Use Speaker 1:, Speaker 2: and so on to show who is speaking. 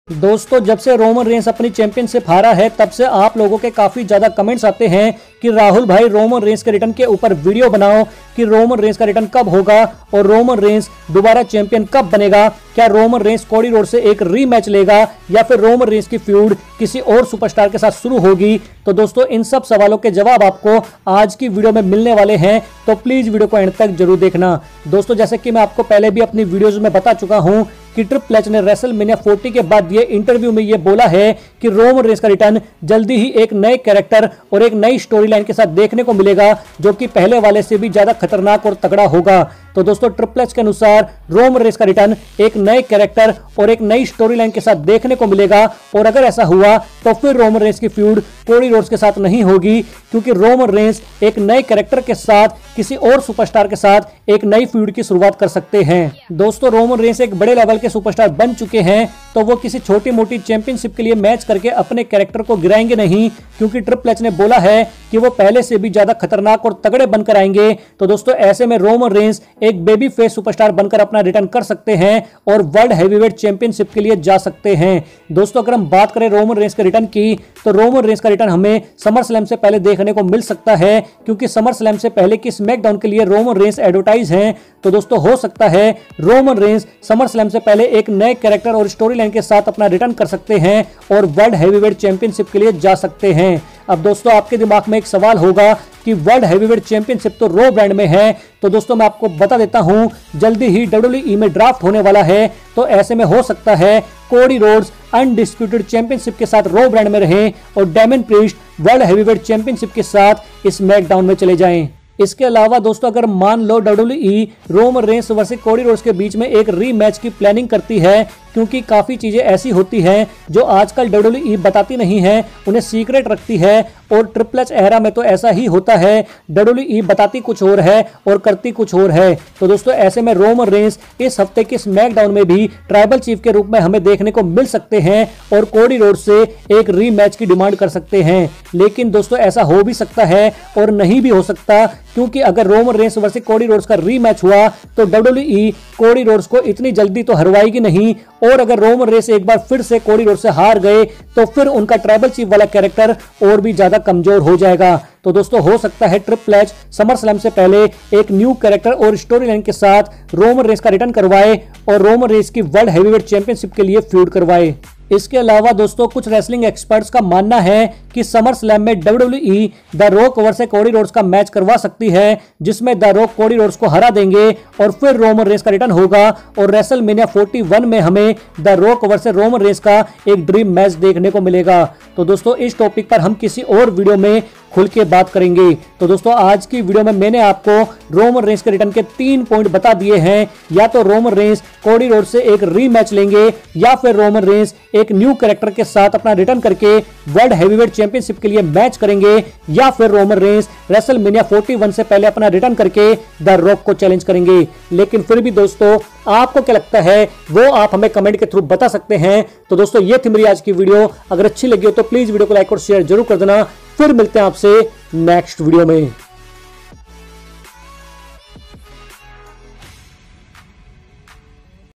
Speaker 1: दोस्तों जब से रोमन रेंस अपनी चैंपियनशिप हारा है तब से आप लोगों के काफी ज्यादा कमेंट्स आते हैं कि राहुल भाई रोमन रेंस के रिटर्न के ऊपर वीडियो बनाओ कि रोमन रेंस का रिटर्न कब होगा और रोमन रेंस दोबारा चैंपियन कब बनेगा। क्या रोमन रेंस कोडी रोड से एक रीमैच लेगा या फिर रोमन रेंस की फ्यूड किसी और सुपरस्टार के साथ शुरू होगी। तो दोस्तों इन सब सवालों के जवाब आपको आज की वीडियो में मिलने वाले हैं, तो प्लीज वीडियो को एंड तक जरूर देखना। दोस्तों जैसे कि मैं आपको पहले भी अपनी वीडियोज में बता चुका हूं कि ट्रिपल एच ने रेसलमेनिया 40 के बाद ये इंटरव्यू में ये बोला है कि रोमन रेंस का रिटर्न जल्दी ही एक नए कैरेक्टर और एक नई स्टोरी लाइन के साथ देखने को मिलेगा जो कि पहले वाले से भी ज्यादा खतरनाक और तगड़ा होगा। तो दोस्तों ट्रिपल एच के अनुसार रोमन रेंस का रिटर्न एक नए कैरेक्टर और एक नई स्टोरी लाइन के साथ देखने को मिलेगा, और अगर ऐसा हुआ तो फिर रोमन रेंस की फ्यूड कोडी रोड्स के साथ नहीं होगी, क्योंकि रोमन रेंस एक नए कैरेक्टर के साथ किसी और सुपरस्टार के साथ एक नई फ्यूड की शुरुआत कर सकते हैं। दोस्तों रोमन रेंस एक बड़े लेवल के सुपरस्टार बन चुके हैं, तो वो किसी छोटी मोटी चैंपियनशिप के लिए मैच करके अपने कैरेक्टर को गिराएंगे नहीं, क्योंकि ट्रिपल एच ने बोला है कि वो पहले से भी ज्यादा खतरनाक और तगड़े बनकर आएंगे। तो दोस्तों ऐसे में रोमन रेंस एक बेबी फेस सुपरस्टार बनकर अपना रिटर्न कर सकते हैं और वर्ल्ड हैवीवेट चैंपियनशिप के लिए जा सकते हैं। दोस्तों अगर हम बात करें रोमन रेंस के रिटर्न की, तो रोमन रेंस का रिटर्न हमें समर स्लैम से पहले देखने को मिल सकता है, क्योंकि समर स्लैम से पहले की स्मैकडाउन के लिए रोमन रेंस एडवर्टाइज हैं। तो दोस्तों हो सकता है रोमन रेंस समर स्लैम से पहले एक नए कैरेक्टर और स्टोरी लाइन के साथ अपना रिटर्न कर सकते हैं और वर्ल्ड हैवीवेट चैंपियनशिप के लिए जा सकते हैं। अब दोस्तों आपके दिमाग में एक सवाल होगा कि वर्ल्ड हैवीवेट चैंपियनशिप तो रॉ ब्रांड में है, तो दोस्तों मैं आपको बता देता हूं जल्दी ही WWE में ड्राफ्ट होने वाला है, तो ऐसे में हो सकता है कोडी रोड्स अनडिस्प्यूटेड चैंपियनशिप के साथ रॉ ब्रांड में रहें और Damian Priest world heavyweight championship के साथ इस स्मैकडाउन में चले जाएं। इसके अलावा दोस्तों अगर मान लो WWE Roman Reigns versus Cody Rhodes के बीच में एक रीमैच की प्लानिंग करती है, क्योंकि काफी चीजें ऐसी होती हैं जो आजकल WWE बताती नहीं है, उन्हें सीक्रेट रखती है, और ट्रिपल एच एरा में तो ऐसा ही होता है, WWE बताती कुछ और है और करती कुछ और है। तो दोस्तों ऐसे में रोमन रेंस इस हफ्ते के स्मैकडाउन में भी ट्राइबल चीफ के रूप में हमें देखने को मिल सकते हैं और कोडी रोड्स से एक रीमैच की डिमांड कर सकते हैं। लेकिन दोस्तों ऐसा हो भी सकता है और नहीं भी हो सकता, क्योंकि अगर Roman Reigns versus Cody Rhodes का रीमैच हुआ तो WWE कोडी रोड्स को इतनी जल्दी तो हरवाएगी नहीं, और अगर रोमन रेंस एक बार फिर से कोडी रोड्स से हार गए तो फिर उनका ट्राइबल चीफ वाला कैरेक्टर और भी ज्यादा कमजोर हो जाएगा। तो दोस्तों हो सकता है ट्रिपल एच समर स्लैम से पहले एक न्यू कैरेक्टर और स्टोरी लाइन के साथ रोमन रेंस का रिटर्न करवाए और रोमन रेंस की वर्ल्ड हैवीवेट चैंपियनशिप के लिए फ्यूड करवाए। इसके अलावा दोस्तों कुछ रेसलिंग एक्सपर्ट्स का मानना है कि समर स्लैम में WWE the Rock versus Cody Rhodes का मैच करवा सकती है, जिसमें द रॉक कोडी रोड्स को हरा देंगे और फिर रोमन रेंस का रिटर्न होगा और रेसलमेनिया 41 में हमें the Rock versus Roman Reigns का एक ड्रीम मैच देखने को मिलेगा। तो दोस्तों इस टॉपिक पर हम किसी और वीडियो में खुल के बात करेंगे। तो दोस्तों आज की वीडियो में मैंने आपको रोमन रेंस के रिटर्न के 3 पॉइंट बता दिए हैं, या तो रोमन रेंस कोडी रोड से एक रीमैच लेंगे, या फिर रोमन रेंस एक न्यू कैरेक्टर के साथ अपना रिटर्न करके वर्ल्ड हैवीवेट चैंपियनशिप के लिए मैच करेंगे, या फिर रोमन रेंस रेसलमेनिया 41 से पहले अपना रिटर्न करके द रॉक को चैलेंज करेंगे। लेकिन फिर भी दोस्तों आपको क्या लगता है वो आप हमें कमेंट के थ्रू बता सकते हैं। तो दोस्तों ये थी मेरी आज की वीडियो, अगर अच्छी लगी हो तो प्लीज वीडियो को लाइक और शेयर जरूर कर देना। फिर मिलते हैं आपसे नेक्स्ट वीडियो में।